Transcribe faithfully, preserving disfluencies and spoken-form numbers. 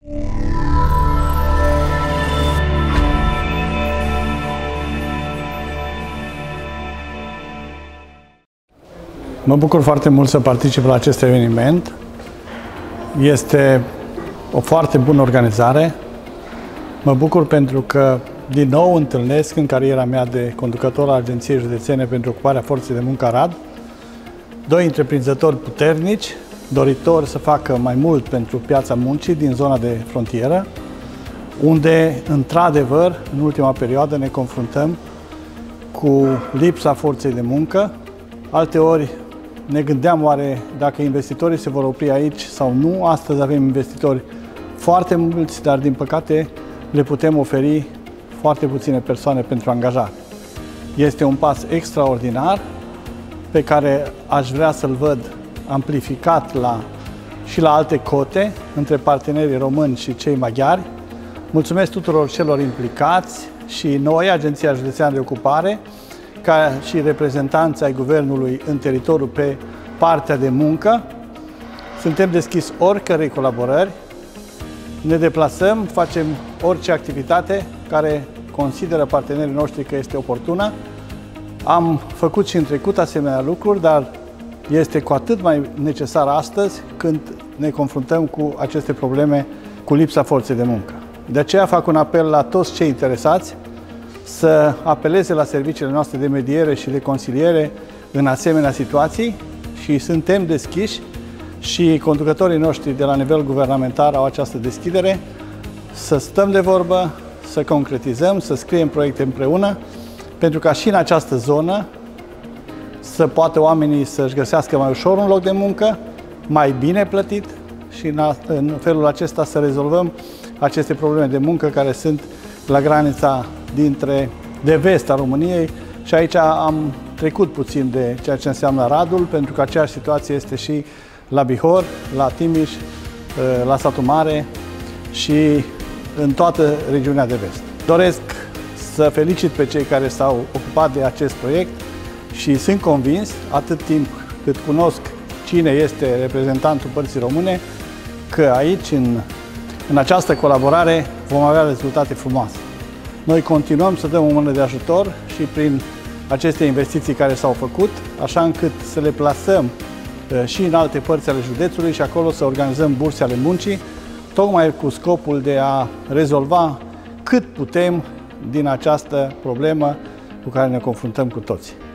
Mă bucur foarte mult să particip la acest eveniment. Este o foarte bună organizare. Mă bucur pentru că din nou întâlnesc în cariera mea de conducător al Agenției Județene pentru Ocuparea Forței de Muncă Arad doi întreprinzători puternici, doritori să facă mai mult pentru piața muncii din zona de frontieră, unde, într-adevăr, în ultima perioadă ne confruntăm cu lipsa forței de muncă. Alteori ne gândeam oare dacă investitorii se vor opri aici sau nu. Astăzi avem investitori foarte mulți, dar din păcate le putem oferi foarte puține persoane pentru angajare. Este un pas extraordinar pe care aș vrea să-l văd amplificat la, și la alte cote între partenerii români și cei maghiari. Mulțumesc tuturor celor implicați și noi, Agenția Județeană de Ocupare, ca și reprezentanți ai Guvernului în teritoriu pe partea de muncă. Suntem deschis oricărei colaborări, ne deplasăm, facem orice activitate care consideră partenerii noștri că este oportună. Am făcut și în trecut asemenea lucruri, dar este cu atât mai necesar astăzi când ne confruntăm cu aceste probleme cu lipsa forței de muncă. De aceea fac un apel la toți cei interesați să apeleze la serviciile noastre de mediere și de consiliere în asemenea situații și suntem deschiși și conducătorii noștri de la nivel guvernamental au această deschidere să stăm de vorbă, să concretizăm, să scriem proiecte împreună, pentru ca și în această zonă să poată oamenii să-și găsească mai ușor un loc de muncă, mai bine plătit și în felul acesta să rezolvăm aceste probleme de muncă care sunt la granița dintre de vest a României și aici am trecut puțin de ceea ce înseamnă Aradul, pentru că aceeași situație este și la Bihor, la Timiș, la Satu Mare și în toată regiunea de vest. Doresc să felicit pe cei care s-au ocupat de acest proiect și sunt convins, atât timp cât cunosc cine este reprezentantul părții române, că aici, în, în această colaborare, vom avea rezultate frumoase. Noi continuăm să dăm o mână de ajutor și prin aceste investiții care s-au făcut, așa încât să le plasăm și în alte părți ale județului și acolo să organizăm burse ale muncii, tocmai cu scopul de a rezolva cât putem din această problemă cu care ne confruntăm cu toții.